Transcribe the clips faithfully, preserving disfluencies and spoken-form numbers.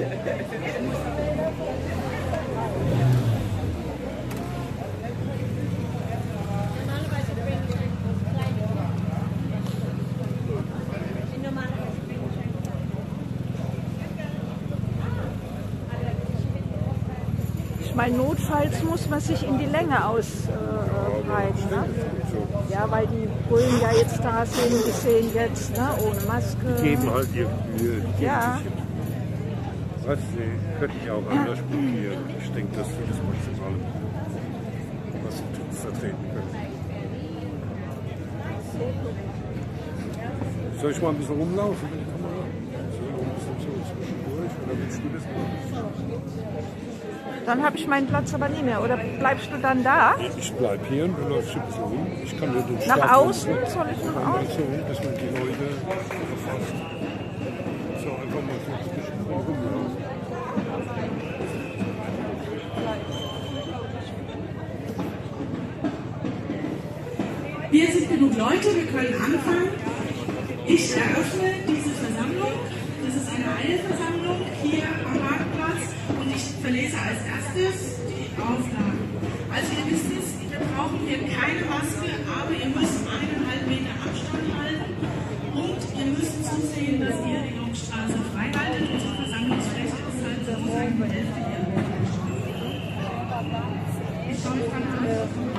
Weil notfalls muss man sich in die Länge ausbreiten. Äh, ne? Ja, weil die Bullen ja jetzt da sind, die sehen jetzt, ne, ohne Maske. Die geben halt ihre Mühe. Ja. Was, sie könnten ja auch anders blockieren. Ich denke, das ist das Maximale, was sie vertreten können. Soll ich mal ein bisschen rumlaufen mit der Kamera? So ein bisschen so zwischendurch? Oder willst du das machen? Dann habe ich meinen Platz aber nie mehr. Oder bleibst du dann da? Ich bleib hier und du läufst ein bisschen rum. Ich kann nur den Nach Start außen? Soll ich nach außen? So, dass man die Leute verfasst. So, einfach mal so ein bisschen rumlaufen. Wir sind genug Leute, wir können anfangen. Ich eröffne diese Versammlung. Das ist eine Eilversammlung hier am Marktplatz. Und ich verlese als erstes die Auflagen. Also ihr wisst es, wir brauchen hier keine Maske, aber ihr müsst eineinhalb Meter Abstand halten und ihr müsst zusehen, dass ihr die Hauptstraße frei haltet. Unsere Versammlungsfläche ist halt sozusagen die Hälfte hier. Ich schaue mich dann an.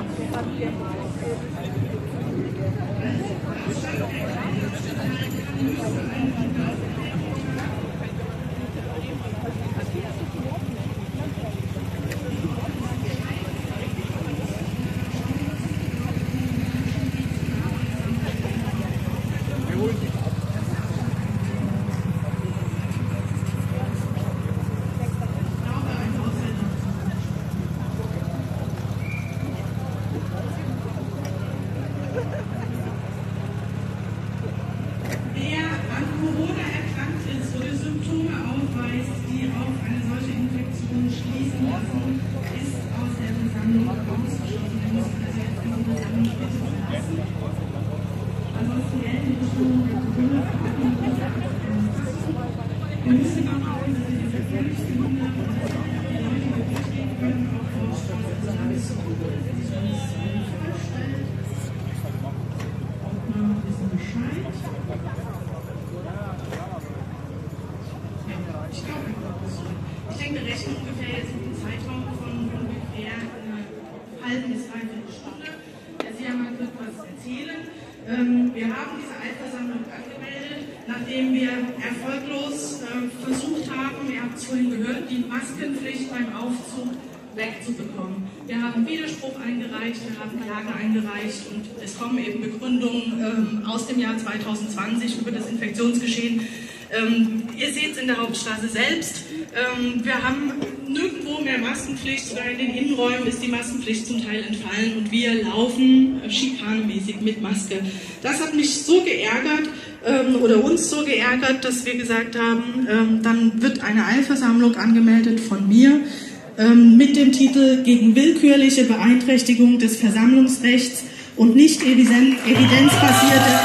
Ich denke, wir rechnen ungefähr jetzt mit einem Zeitraum von ungefähr einer halben bis dreiviertel Stunde. Der Siamak wird was erzählen. Ähm, wir haben diese Eilversammlung angemeldet, nachdem wir erfolglos äh, versucht haben, ihr habt es vorhin gehört, die Maskenpflicht beim Aufzug wegzubekommen. Wir haben Widerspruch eingereicht, wir haben Klage eingereicht und es kommen eben Begründungen ähm, aus dem Jahr zweitausendzwanzig über das Infektionsgeschehen. Ähm, ihr seht es in der Hauptstraße selbst. Ähm, wir haben nirgendwo mehr Maskenpflicht, sogar in den Innenräumen ist die Maskenpflicht zum Teil entfallen und wir laufen äh, schikanemäßig mit Maske. Das hat mich so geärgert ähm, oder uns so geärgert, dass wir gesagt haben, ähm, dann wird eine Eilversammlung angemeldet von mir ähm, mit dem Titel gegen willkürliche Beeinträchtigung des Versammlungsrechts und nicht evident, evidenzbasierte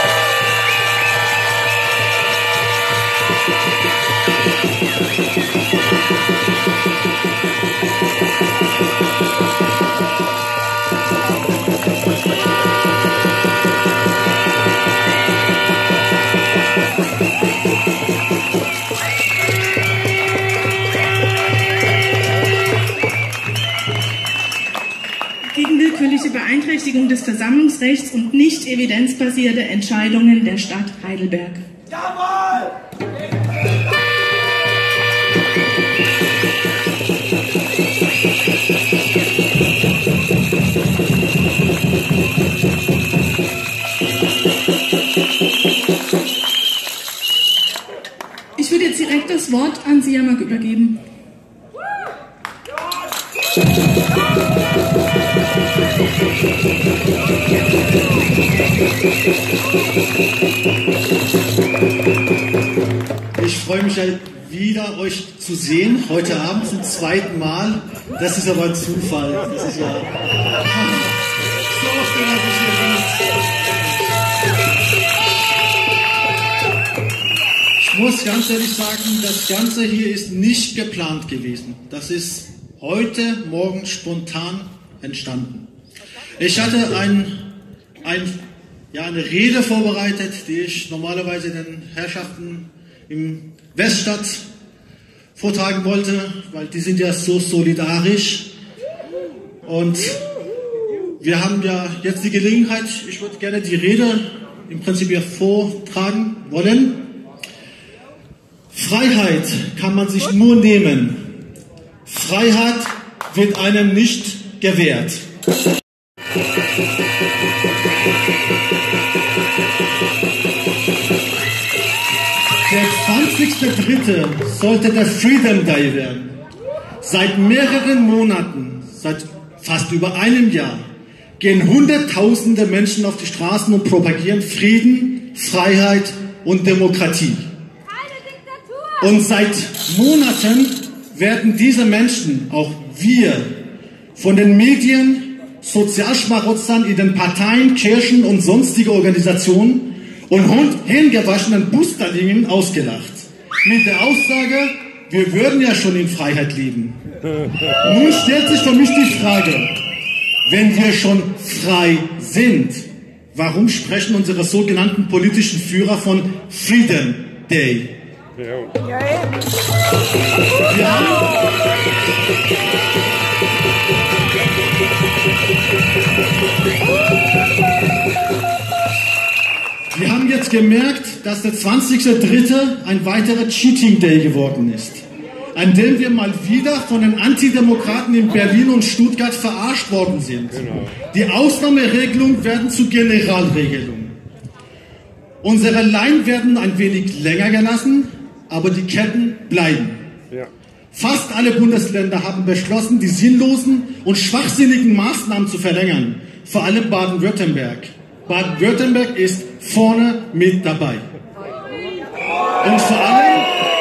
gegen willkürliche Beeinträchtigung des Versammlungsrechts und nicht evidenzbasierte Entscheidungen der Stadt Heidelberg. Jawohl! Ich würde jetzt direkt das Wort an Siamak übergeben. Ich freue mich halt wieder, euch zu sehen, heute Abend zum zweiten Mal. Das ist aber ein Zufall. Das ist ja so oft, wenn man sich hier sieht. Ich Ich muss ganz ehrlich sagen, das Ganze hier ist nicht geplant gewesen. Das ist heute Morgen spontan entstanden. Ich hatte ein, ein, ja, eine Rede vorbereitet, die ich normalerweise den Herrschaften im Weststadt vortragen wollte, weil die sind ja so solidarisch. Und wir haben ja jetzt die Gelegenheit, ich würde gerne die Rede im Prinzip hier vortragen wollen. Freiheit kann man sich nur nehmen. Freiheit wird einem nicht gewährt. Der zwanzigste dritte sollte der Freedom Day werden. Seit mehreren Monaten, seit fast über einem Jahr, gehen Hunderttausende Menschen auf die Straßen und propagieren Frieden, Freiheit und Demokratie. Und seit Monaten werden diese Menschen, auch wir, von den Medien, Sozialschmarotzern in den Parteien, Kirchen und sonstige Organisationen und hingewaschenen Busterlingen ausgelacht. Mit der Aussage, wir würden ja schon in Freiheit leben. Nun stellt sich für mich die Frage, wenn wir schon frei sind, warum sprechen unsere sogenannten politischen Führer von Freedom Day? Ja. Wir haben, wir haben jetzt gemerkt, dass der zwanzigste dritte ein weiterer Cheating Day geworden ist, an dem wir mal wieder von den Antidemokraten in Berlin und Stuttgart verarscht worden sind. Genau. Die Ausnahmeregelungen werden zu Generalregelungen. Unsere Leinen werden ein wenig länger gelassen, aber die Ketten bleiben. Ja. Fast alle Bundesländer haben beschlossen, die sinnlosen und schwachsinnigen Maßnahmen zu verlängern. Vor allem Baden-Württemberg. Baden-Württemberg ist vorne mit dabei. Und vor allem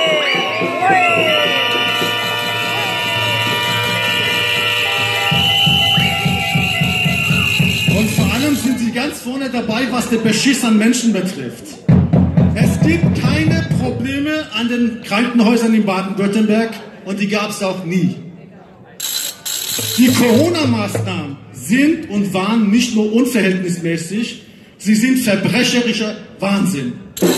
Und vor allem sind sie ganz vorne dabei, was den Beschiss an Menschen betrifft. Es gibt keine Probleme an den Krankenhäusern in Baden-Württemberg und die gab es auch nie. Die Corona-Maßnahmen sind und waren nicht nur unverhältnismäßig, sie sind verbrecherischer Wahnsinn.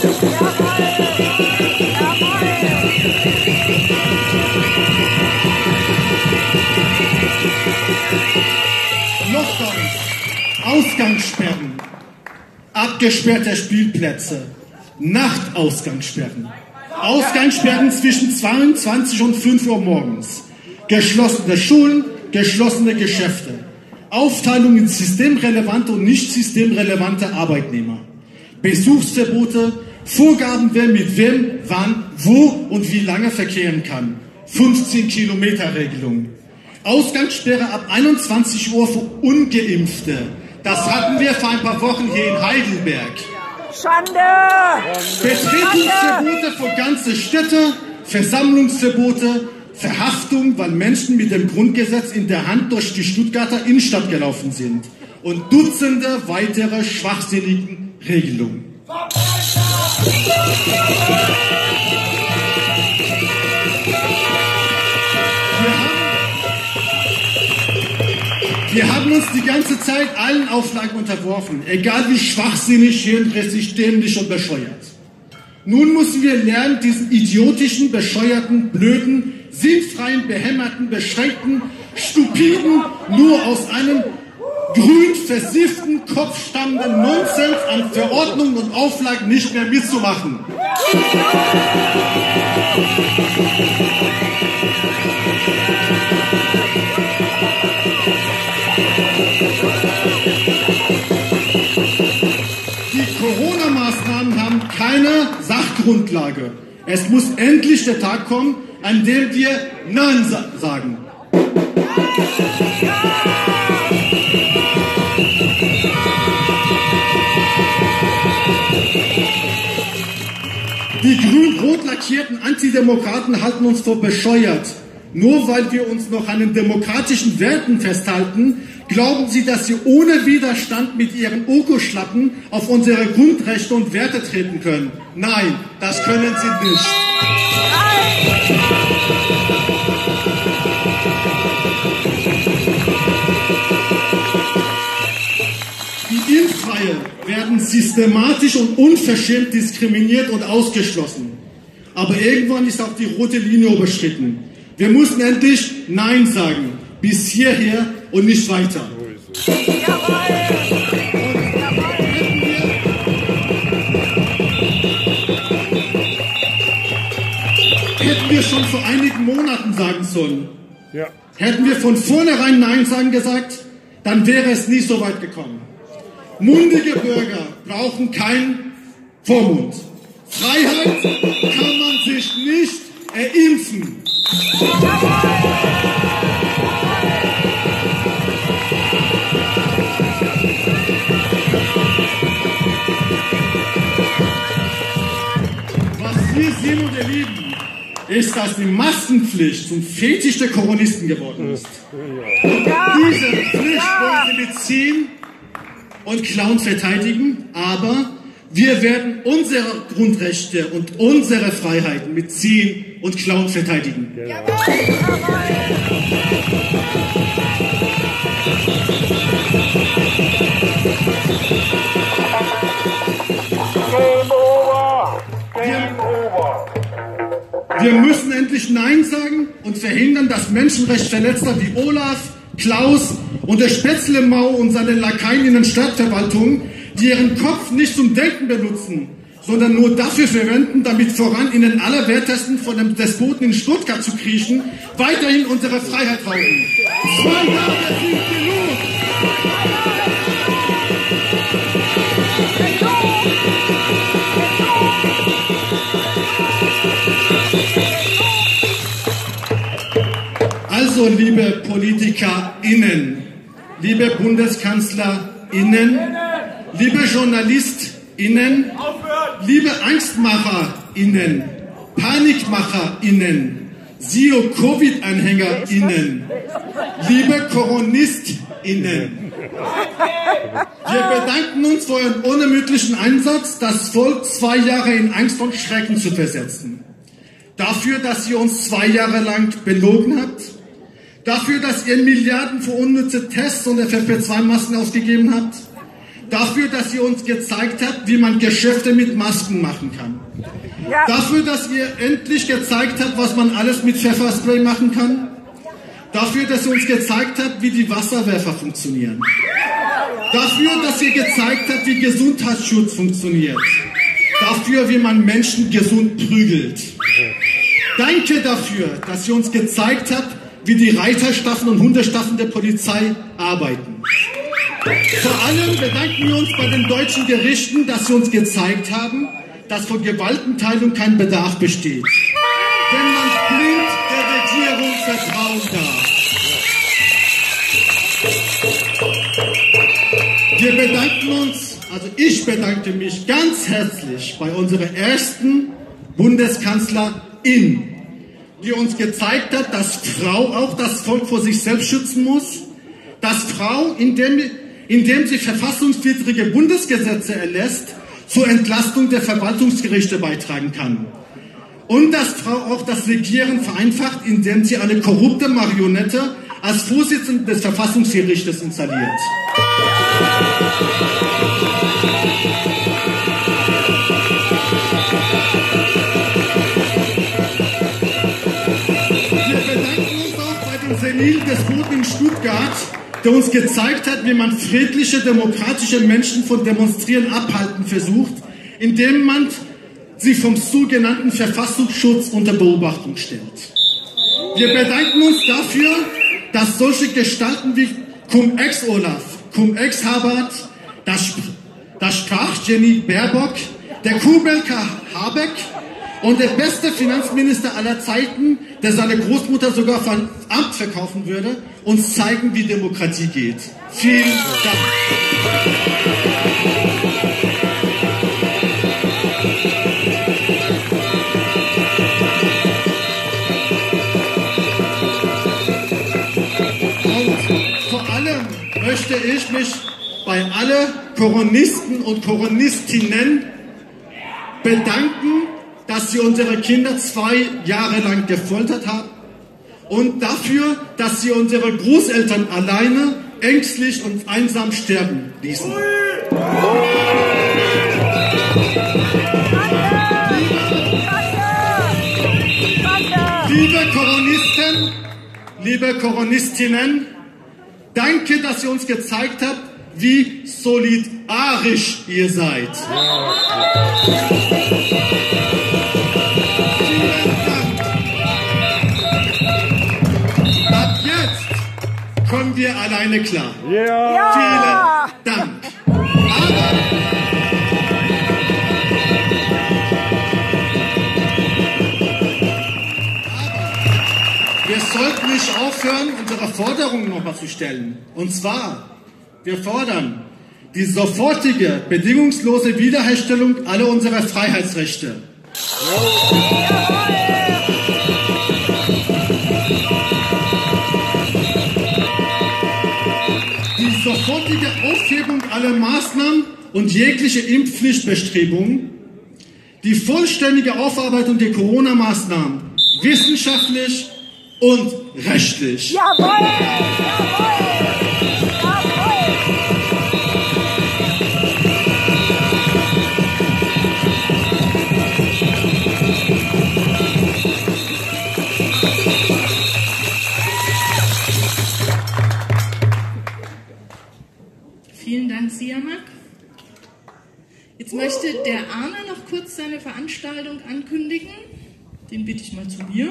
Lockdowns, Ausgangssperren, abgesperrte Spielplätze, Nachtausgangssperren, Ausgangssperren zwischen zweiundzwanzig und fünf Uhr morgens, geschlossene Schulen, geschlossene Geschäfte, Aufteilung in systemrelevante und nicht systemrelevante Arbeitnehmer, Besuchsverbote, Vorgaben, wer mit wem, wann, wo und wie lange verkehren kann, fünfzehn Kilometer Regelung, Ausgangssperre ab einundzwanzig Uhr für Ungeimpfte. Das hatten wir vor ein paar Wochen hier in Heidelberg. Schande! Betretungsverbote für ganze Städte, Versammlungsverbote, Verhaftung, weil Menschen mit dem Grundgesetz in der Hand durch die Stuttgarter Innenstadt gelaufen sind. Und Dutzende weitere schwachsinnigen Regelungen. Wir haben uns die ganze Zeit allen Auflagen unterworfen, egal wie schwachsinnig, hirnrissig, dämlich und bescheuert. Nun müssen wir lernen, diesen idiotischen, bescheuerten, blöden, sinnfreien, behämmerten, beschränkten, stupiden, nur aus einem grün versifften Kopf stammenden Nonsens an Verordnungen und Auflagen nicht mehr mitzumachen. Die Corona-Maßnahmen haben keine Sachgrundlage. Es muss endlich der Tag kommen, an dem wir Nein sagen. Die grün-rot lackierten Antidemokraten halten uns für bescheuert. Nur weil wir uns noch an den demokratischen Werten festhalten, glauben Sie, dass Sie ohne Widerstand mit Ihren Ökoschlappen auf unsere Grundrechte und Werte treten können? Nein, das können Sie nicht. Die Impffreien werden systematisch und unverschämt diskriminiert und ausgeschlossen. Aber irgendwann ist auch die rote Linie überschritten. Wir mussten endlich Nein sagen. Bis hierher und nicht weiter. Und hätten wir schon vor einigen Monaten sagen sollen, Ja. hätten wir von vornherein Nein sagen gesagt, dann wäre es nie so weit gekommen. Mundige Bürger brauchen keinen Vormund. Freiheit kann man sich nicht erimpfen. Was wir sehen und erleben, ist, dass die Maskenpflicht zum Fetisch der Kommunisten geworden ist. Und diese Pflicht wollen sie mit Ziehen und Clown verteidigen, aber wir werden unsere Grundrechte und unsere Freiheiten mit Ziehen und Clown verteidigen. Genau. Game over! Game over! Wir müssen endlich Nein sagen und verhindern, dass Menschenrechtsverletzer wie Olaf, Klaus und der Spätzle-Mau und seine Lakaien in den Stadtverwaltungen, die ihren Kopf nicht zum Denken benutzen, sondern nur dafür verwenden, damit voran in den Allerwertesten von dem Despoten in Stuttgart zu kriechen, weiterhin unsere Freiheit rauben. Zwei Jahre sind genug! Also, liebe PolitikerInnen, liebe BundeskanzlerInnen, liebe JournalistInnen, liebe AngstmacherInnen, PanikmacherInnen, Zero-Covid-AnhängerInnen, liebe KoronistInnen. Wir bedanken uns für euren unermüdlichen Einsatz, das Volk zwei Jahre in Angst und Schrecken zu versetzen. Dafür, dass ihr uns zwei Jahre lang belogen habt. Dafür, dass ihr Milliarden für unnütze Tests und F F P zwei Masken ausgegeben habt. Dafür, dass ihr uns gezeigt habt, wie man Geschäfte mit Masken machen kann. Ja. Dafür, dass ihr endlich gezeigt habt, was man alles mit Pfefferspray machen kann. Dafür, dass ihr uns gezeigt habt, wie die Wasserwerfer funktionieren. Dafür, dass ihr gezeigt habt, wie Gesundheitsschutz funktioniert. Dafür, wie man Menschen gesund prügelt. Danke dafür, dass ihr uns gezeigt habt, wie die Reiterstaffeln und Hundestaffeln der Polizei arbeiten. Vor allem bedanken wir uns bei den deutschen Gerichten, dass sie uns gezeigt haben, dass vor Gewaltenteilung kein Bedarf besteht. Wenn man blind der Regierung vertrauen darf. Wir bedanken uns, also ich bedanke mich ganz herzlich bei unserer ersten Bundeskanzlerin, die uns gezeigt hat, dass Frau auch das Volk vor sich selbst schützen muss, dass Frau, indem, indem sie verfassungswidrige Bundesgesetze erlässt, zur Entlastung der Verwaltungsgerichte beitragen kann. Und dass Frau auch das Regieren vereinfacht, indem sie eine korrupte Marionette als Vorsitzende des Verfassungsgerichtes installiert. Senil Despoten in Stuttgart, der uns gezeigt hat, wie man friedliche, demokratische Menschen von Demonstrieren abhalten versucht, indem man sie vom sogenannten Verfassungsschutz unter Beobachtung stellt. Wir bedanken uns dafür, dass solche Gestalten wie Cum-Ex-Olaf, Cum-Ex-Habert, das, das Sprachgenie Baerbock, der Kubelker Habeck und der beste Finanzminister aller Zeiten, der seine Großmutter sogar von Amt verkaufen würde, uns zeigen, wie Demokratie geht. Vielen Dank. möchte ich mich bei allen Koronisten und Koronistinnen bedanken, dass sie unsere Kinder zwei Jahre lang gefoltert haben und dafür, dass sie unsere Großeltern alleine, ängstlich und einsam sterben ließen. Liebe Koronisten, liebe Koronistinnen, danke, dass ihr uns gezeigt habt, wie solidarisch ihr seid. Vielen Dank. Ab jetzt kommen wir alleine klar. Ja. Vielen Dank. Aber wir sollten nicht aufhören, unsere Forderungen nochmal zu stellen. Und zwar, wir fordern die sofortige, bedingungslose Wiederherstellung aller unserer Freiheitsrechte. Die sofortige Aufhebung aller Maßnahmen und jegliche Impfpflichtbestrebungen. Die vollständige Aufarbeitung der Corona-Maßnahmen, wissenschaftlich und rechtlich. Jawohl! Jawohl! Jawohl! Vielen Dank, Siamak. Jetzt möchte der Arne noch kurz seine Veranstaltung ankündigen. Den bitte ich mal zu mir.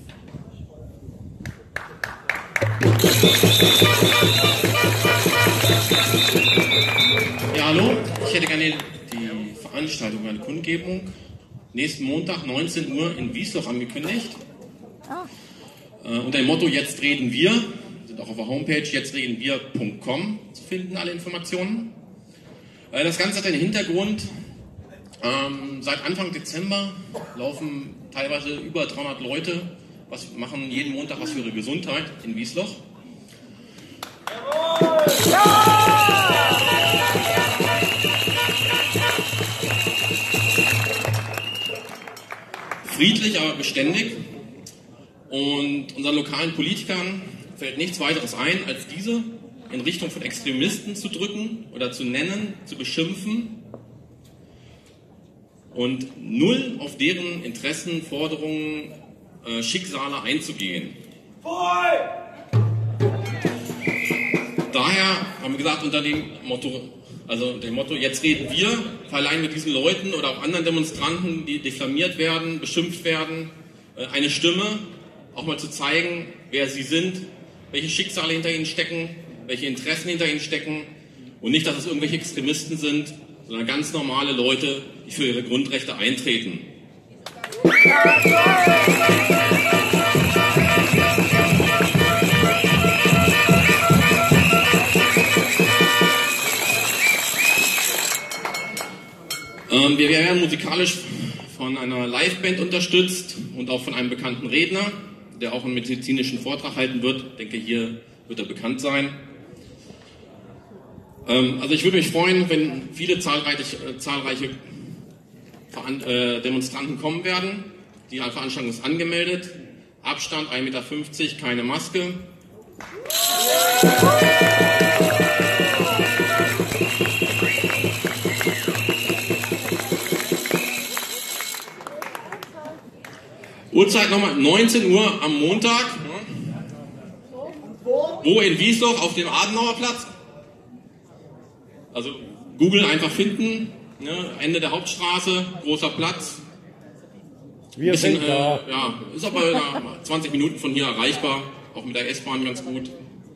Ja, hallo. Ich hätte gerne die Veranstaltung, eine Kundgebung, nächsten Montag, neunzehn Uhr in Wiesloch angekündigt. Äh, unter dem Motto Jetzt reden wir, sind auch auf der Homepage jetzt reden wir punkt com zu finden, alle Informationen. Äh, das Ganze hat einen Hintergrund. Ähm, seit Anfang Dezember laufen teilweise über dreihundert Leute, was machen jeden Montag was für ihre Gesundheit in Wiesloch. Friedlich, aber beständig. Und unseren lokalen Politikern fällt nichts weiteres ein, als diese in Richtung von Extremisten zu drücken oder zu nennen, zu beschimpfen und null auf deren Interessen, Forderungen, äh, Schicksale einzugehen. Daher haben wir gesagt, unter dem Motto, also dem Motto, jetzt reden wir, verleihen wir diesen Leuten oder auch anderen Demonstranten, die diffamiert werden, beschimpft werden, eine Stimme, auch mal zu zeigen, wer sie sind, welche Schicksale hinter ihnen stecken, welche Interessen hinter ihnen stecken und nicht, dass es irgendwelche Extremisten sind, sondern ganz normale Leute, die für ihre Grundrechte eintreten. Ähm, wir werden musikalisch von einer Liveband unterstützt und auch von einem bekannten Redner, der auch einen medizinischen Vortrag halten wird. Ich denke, hier wird er bekannt sein. Ähm, also ich würde mich freuen, wenn viele zahlreiche, äh, zahlreiche äh, Demonstranten kommen werden. Die Veranstaltung ist angemeldet. Abstand ein Meter fünfzig, keine Maske. Uhrzeit nochmal neunzehn Uhr am Montag. Wo in Wiesloch? Auf dem Adenauerplatz. Also Google einfach finden. Ne? Ende der Hauptstraße, großer Platz. Wir Bisschen, sind da. Äh, ja, ist aber ja, zwanzig Minuten von hier erreichbar. Auch mit der S-Bahn ganz gut.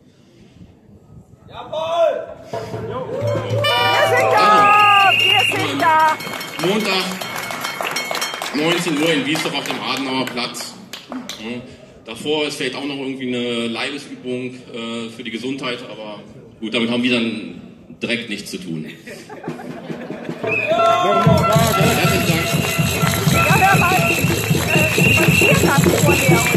Wir sind da! Wir sind da! Montag, neunzehn Uhr in Wiesloch auf dem Adenauer Platz. Ja, davor ist vielleicht auch noch irgendwie eine Leibesübung äh, für die Gesundheit, aber gut, damit haben wir dann direkt nichts zu tun. Herzlichen Dank. Ja, wer weiß, äh, was hier gab vorher.